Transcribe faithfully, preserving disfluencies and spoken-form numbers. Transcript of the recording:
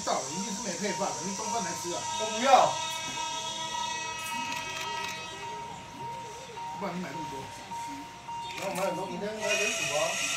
到了，一定是没配饭了，你中饭来吃啊？ 我不要。 不然你买那么多。 那我买很多，明天来人煮啊。